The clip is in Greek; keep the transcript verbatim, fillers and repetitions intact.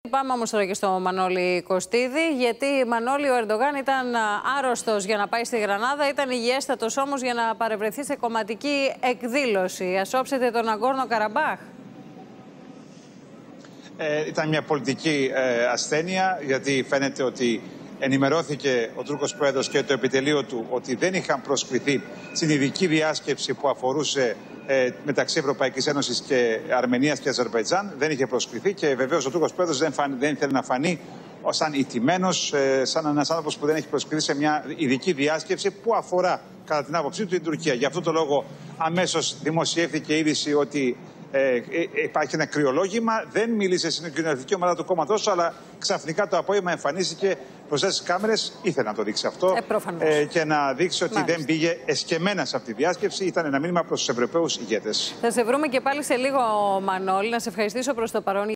Πάμε όμως τώρα και στο Μανώλη Κωστίδη, γιατί Μανώλη ο Ερντογάν ήταν άρρωστος για να πάει στη Γρανάδα, ήταν υγιέστατος όμως για να παρευρεθεί σε κομματική εκδήλωση. Ας όψετε τον Ναγκόρνο Καραμπάχ. Ε, ήταν μια πολιτική ε, ασθένεια, γιατί φαίνεται ότι ενημερώθηκε ο Τούρκος Πρόεδρος και το επιτελείο του ότι δεν είχαν προσκληθεί στην ειδική διάσκεψη που αφορούσε ε, μεταξύ Ευρωπαϊκής Ένωσης και Αρμενίας και Αζερμπαϊτζάν. Δεν είχε προσκληθεί και βεβαίως ο Τούρκος Πρόεδρος δεν, φαν, δεν ήθελε να φανεί σαν ηττημένος, ε, σαν ένας άνθρωπος που δεν έχει προσκληθεί σε μια ειδική διάσκεψη που αφορά, κατά την άποψή του, την Τουρκία. Γι' αυτό το λόγο αμέσως δημοσιεύθηκε η είδηση ότι Ε, ε, υπάρχει ένα κρυολόγημα. Δεν μίλησε στην κοινωνική ομάδα του κόμματός, αλλά ξαφνικά το απόγευμα εμφανίστηκε μπροστά στις κάμερες. Ήθελε να το δείξει αυτό ε, ε, και να δείξει ότι Μάλιστα. δεν πήγε εσκεμμένα σε αυτή τη διάσκεψη. Ήταν ένα μήνυμα προς τους Ευρωπαίους ηγέτες. Θα σε βρούμε και πάλι σε λίγο, Μανώλη. Να σε ευχαριστήσω προς το παρόν.